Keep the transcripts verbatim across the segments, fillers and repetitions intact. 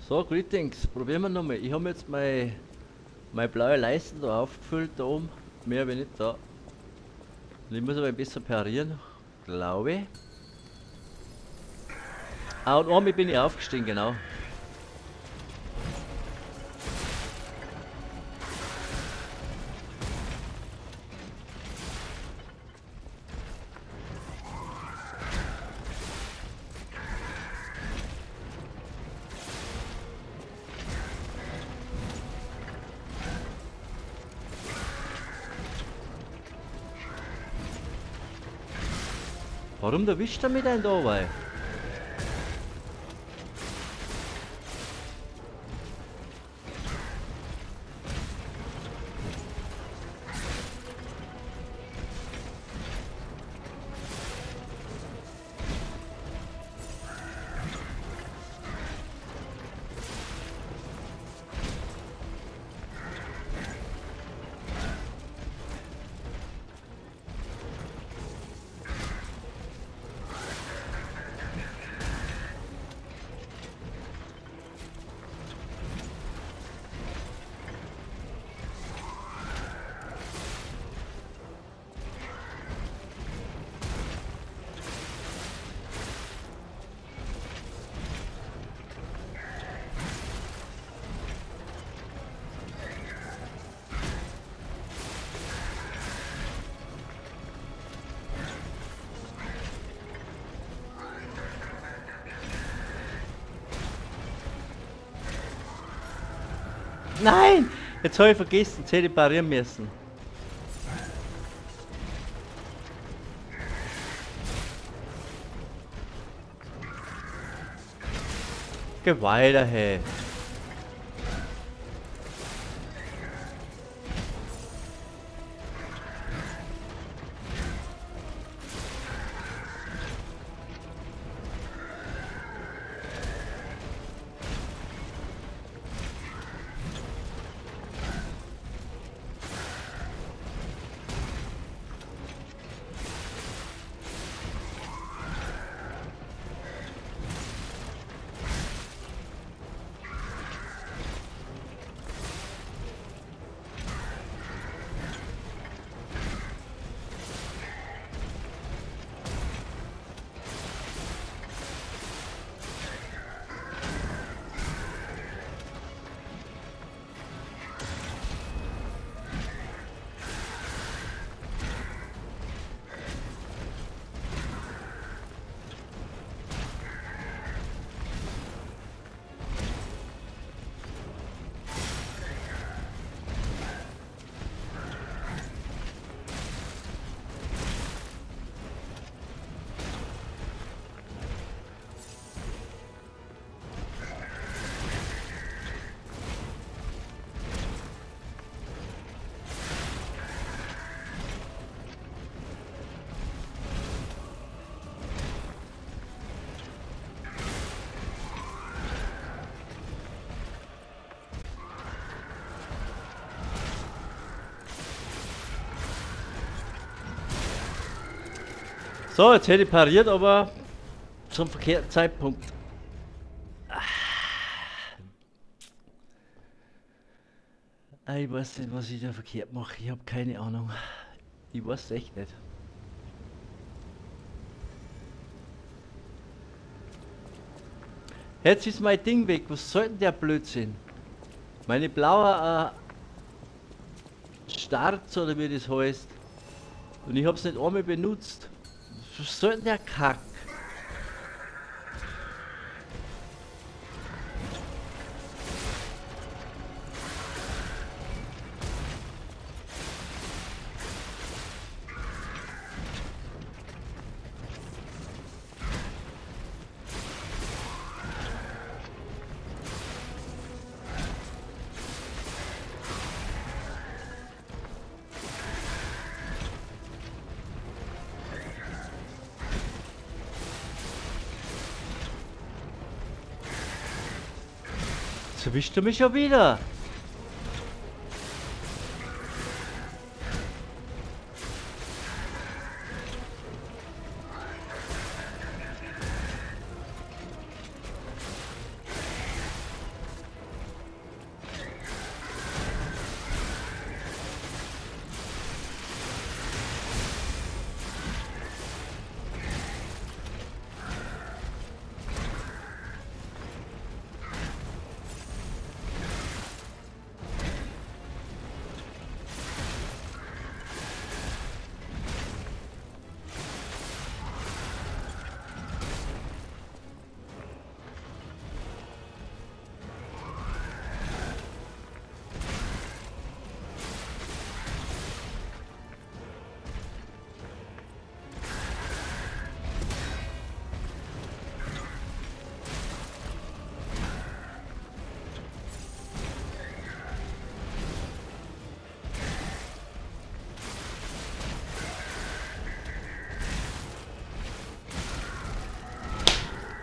So, Greetings, probieren wir nochmal. Ich habe jetzt meine, meine blaue Leiste da aufgefüllt, da oben. Mehr habe ich nicht da. Und ich muss aber ein bisschen parieren, glaube ich. Ah, und einmal bin ich aufgestiegen, genau. Warum erwischt er mich denn da, weil? Nein! Jetzt habe ich vergessen, jetzt hätte ich parieren müssen. Geh weiter, hey. So, jetzt hätte ich pariert, aber zum verkehrten Zeitpunkt. Ah, ich weiß nicht, was ich da verkehrt mache. Ich habe keine Ahnung. Ich weiß es echt nicht. Jetzt ist mein Ding weg. Was soll denn der Blödsinn? Meine blaue äh, Start oder wie das heißt. Und ich habe es nicht einmal benutzt. Was soll denn der Kack? Jetzt erwischt du mich schon wieder.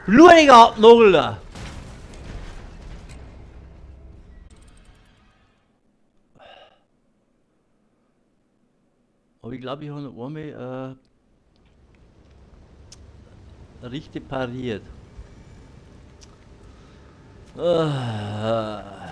Blutiger Nogel! Aber ich glaube, ich habe noch einmal äh, richtig pariert. Ah.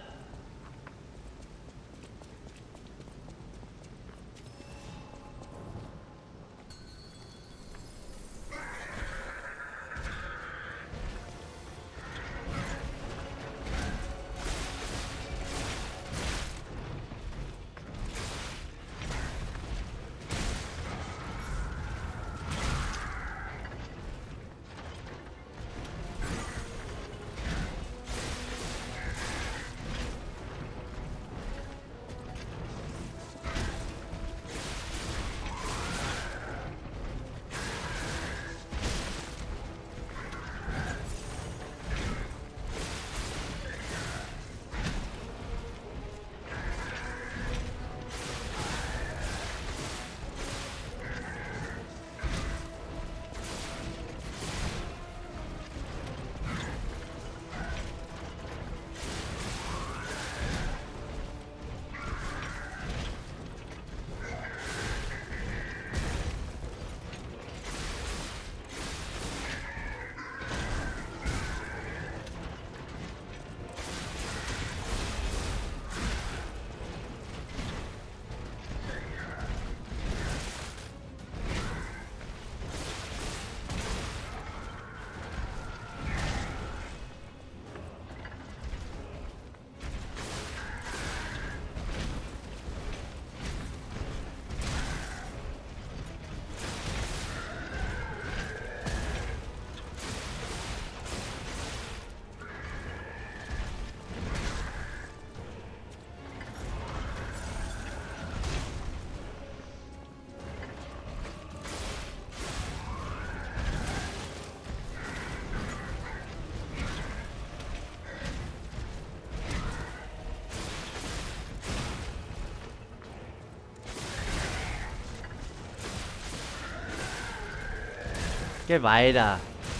Geh weiter.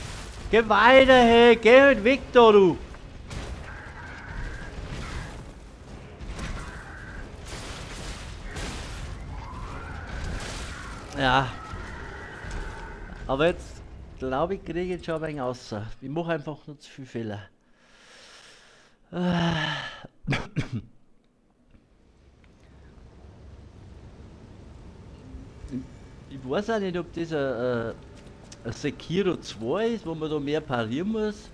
Geh weiter, hey. Geh halt weg da, du. Ja. Aber jetzt glaube ich, kriege ich jetzt schon ein wenig raus. Ich mache einfach nur zu viele Fehler. Ich weiß auch nicht, ob das ein, ein Sekiro zwei ist, wo man da mehr parieren muss.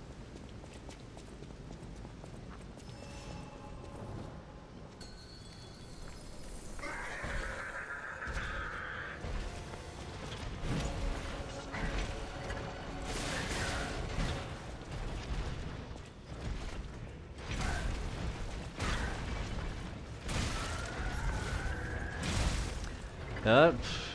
Ja.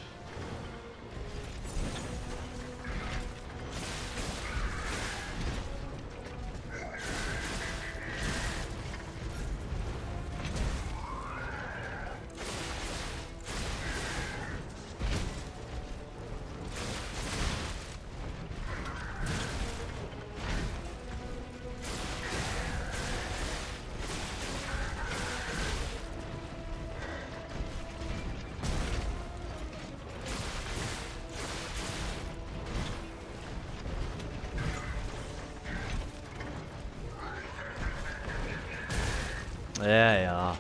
Ja, ja.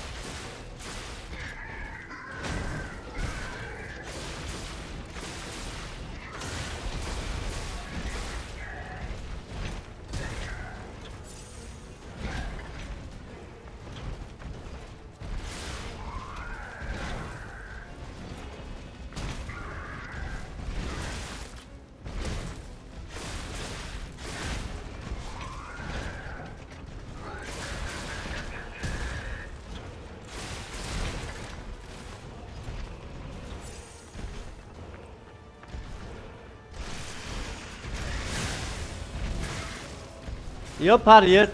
Ja, pariert.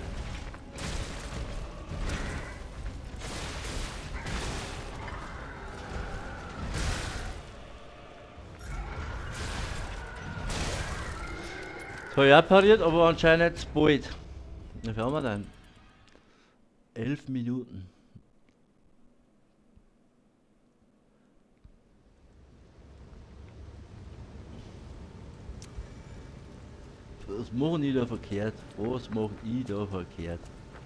habe ich auch pariert, aber anscheinend zu bald. Wie viel haben wir denn? Elf Minuten. Was mache ich da verkehrt? Was mache ich da verkehrt?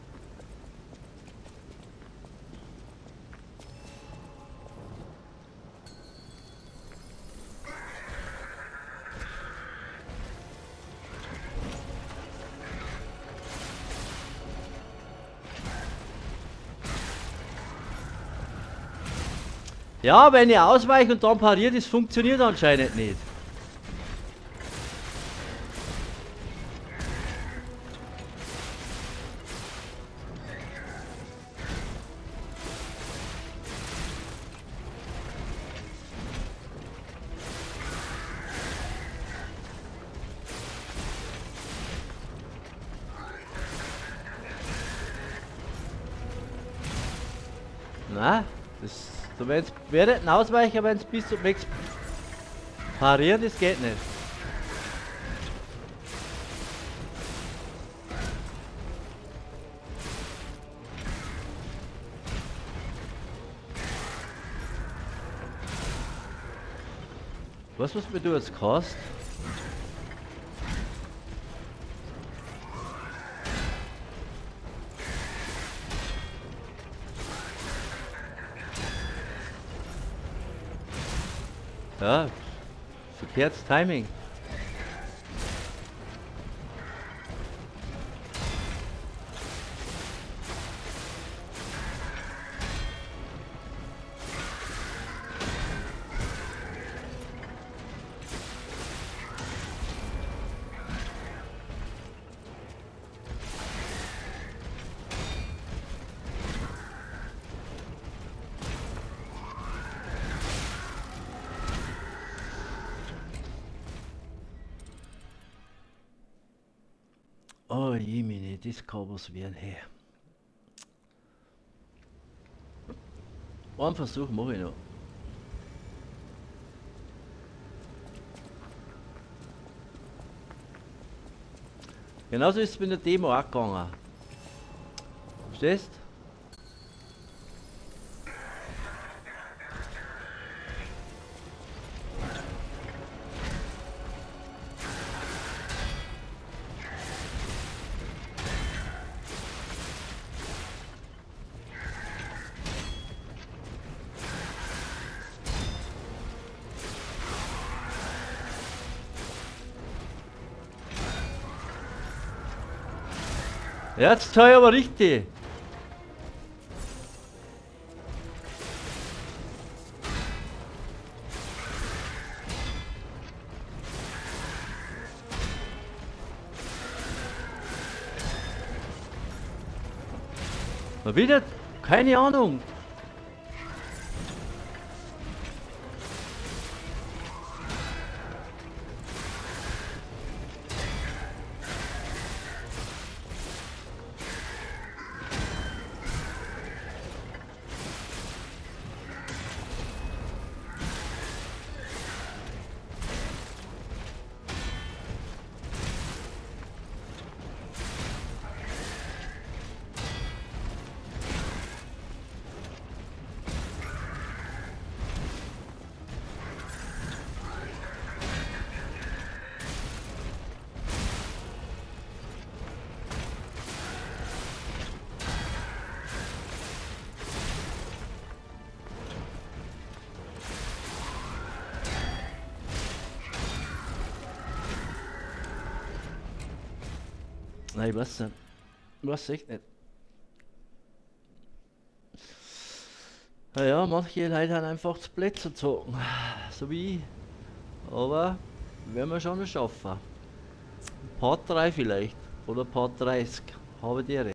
Ja, wenn ich ausweiche und dann pariert, das funktioniert anscheinend nicht. Na, das, du wenn's, werdet ein Ausweicher, wenn es bis zum nächsten parieren, das geht nicht. Was muss mir du jetzt kostet? Ja, verkehrtes Timing. Oh Jemine, das kann was werden, hey. Einen Versuch mache ich noch. Genauso ist es mit der Demo auch gegangen. Verstehst? Ja, jetzt tue ich aber richtig. Mal wieder? Keine Ahnung. Nein, ich weiß nicht. Ich weiß echt nicht. Naja, manche Leute haben einfach zu blöd zu zocken. So wie ich. Aber werden wir schon noch schaffen. Part drei vielleicht. Oder Part dreißig. Habe die Ehre.